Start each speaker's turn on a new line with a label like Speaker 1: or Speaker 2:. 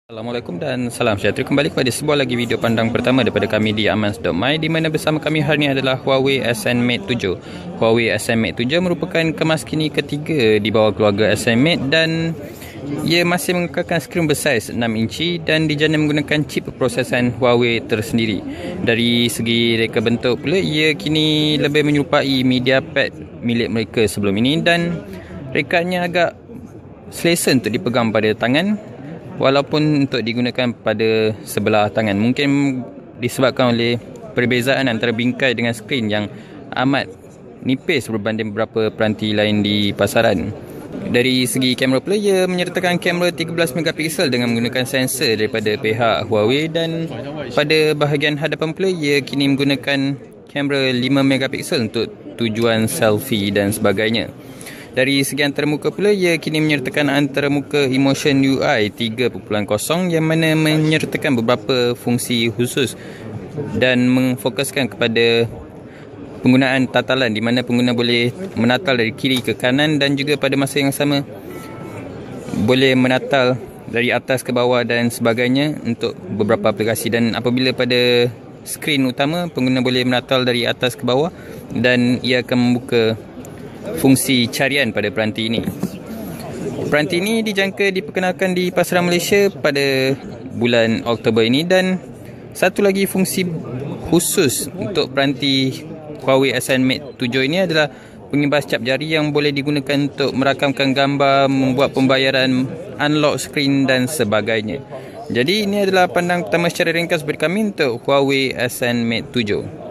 Speaker 1: Assalamualaikum dan salam sejahtera, kembali kepada sebuah lagi video pandang pertama daripada kami di Amans.my, di mana bersama kami hari ini adalah Huawei Ascend Mate 7. Huawei Ascend Mate 7 merupakan kemas kini ketiga di bawah keluarga Ascend Mate dan ia masih mengekalkan skrin bersaiz 6 inci dan dijana menggunakan chip perprosesan Huawei tersendiri. Dari segi reka bentuk pula, ia kini lebih menyerupai MediaPad milik mereka sebelum ini dan rekanya agak selesa untuk dipegang pada tangan, walaupun untuk digunakan pada sebelah tangan. Mungkin disebabkan oleh perbezaan antara bingkai dengan skrin yang amat nipis berbanding beberapa peranti lain di pasaran. Dari segi kamera pula, ia menyertakan kamera 13 megapiksel dengan menggunakan sensor daripada pihak Huawei, dan pada bahagian hadapan pula ia kini menggunakan kamera 5 megapiksel untuk tujuan selfie dan sebagainya. Dari segi antaramuka pula, ia kini menyertakan antaramuka Emotion UI 3.0 yang mana menyertakan beberapa fungsi khusus dan mengfokuskan kepada penggunaan tatalan, di mana pengguna boleh menatal dari kiri ke kanan dan juga pada masa yang sama boleh menatal dari atas ke bawah dan sebagainya untuk beberapa aplikasi. Dan apabila pada skrin utama, pengguna boleh menatal dari atas ke bawah dan ia akan membuka fungsi carian pada peranti ini. Peranti ini dijangka diperkenalkan di pasaran Malaysia pada bulan Oktober ini, dan satu lagi fungsi khusus untuk peranti Huawei Ascend Mate 7 ini adalah pengibas cap jari yang boleh digunakan untuk merakamkan gambar, membuat pembayaran, unlock skrin dan sebagainya. Jadi ini adalah pandang pertama secara ringkas bagi kami untuk Huawei Ascend Mate 7.